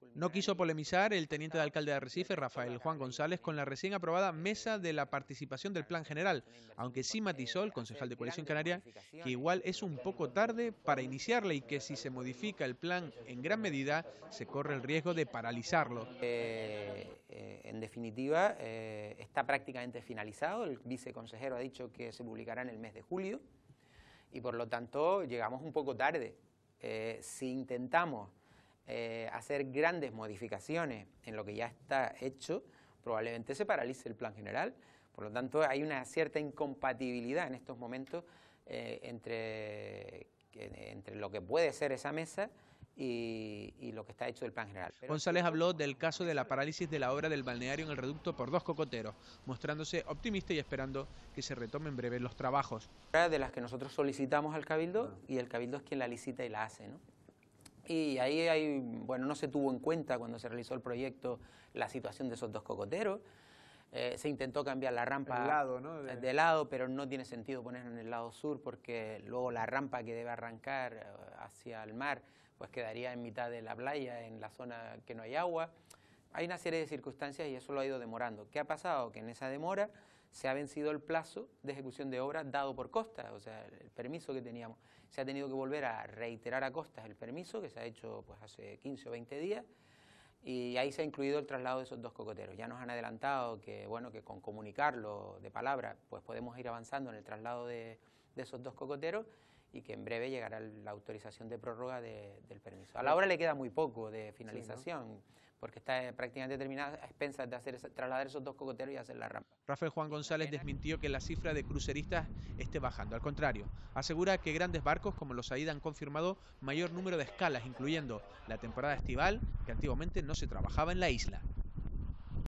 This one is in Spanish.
No quiso polemizar el teniente de alcalde de Arrecife, Rafael Juan González, con la recién aprobada mesa de la participación del Plan General, aunque sí matizó el concejal de Coalición Canaria que igual es un poco tarde para iniciarla y que si se modifica el plan en gran medida se corre el riesgo de paralizarlo. En definitiva, está prácticamente finalizado. El viceconsejero ha dicho que se publicará en el mes de julio y por lo tanto llegamos un poco tarde. Si intentamos hacer grandes modificaciones en lo que ya está hecho, probablemente se paralice el plan general. Por lo tanto, hay una cierta incompatibilidad en estos momentos entre lo que puede ser esa mesa y lo que está hecho del plan general. González habló del caso de la parálisis de la obra del balneario en el reducto por Dos Cocoteros, mostrándose optimista y esperando que se retomen en breve los trabajos. De las que nosotros solicitamos al Cabildo y el Cabildo es quien la licita y la hace, ¿no? Y ahí no se tuvo en cuenta cuando se realizó el proyecto la situación de esos dos cocoteros. Se intentó cambiar la rampa de lado, pero no tiene sentido ponerla en el lado sur porque luego la rampa que debe arrancar hacia el mar pues quedaría en mitad de la playa, en la zona que no hay agua. Hay una serie de circunstancias y eso lo ha ido demorando. ¿Qué ha pasado? Que en esa demora se ha vencido el plazo de ejecución de obras dado por Costas, o sea, el permiso que teníamos. Se ha tenido que volver a reiterar a Costas el permiso, que se ha hecho pues hace 15 o 20 días, y ahí se ha incluido el traslado de esos dos cocoteros. Ya nos han adelantado que, bueno, que con comunicarlo de palabra pues podemos ir avanzando en el traslado de esos dos cocoteros y que en breve llegará la autorización de prórroga del permiso. A la obra le queda muy poco de finalización, sí, ¿no? Porque está prácticamente terminada a expensas de trasladar esos dos cocoteros y hacer la rampa. Rafael Juan González desmintió que la cifra de cruceristas esté bajando. Al contrario, asegura que grandes barcos como los AIDA han confirmado mayor número de escalas, incluyendo la temporada estival, que antiguamente no se trabajaba en la isla.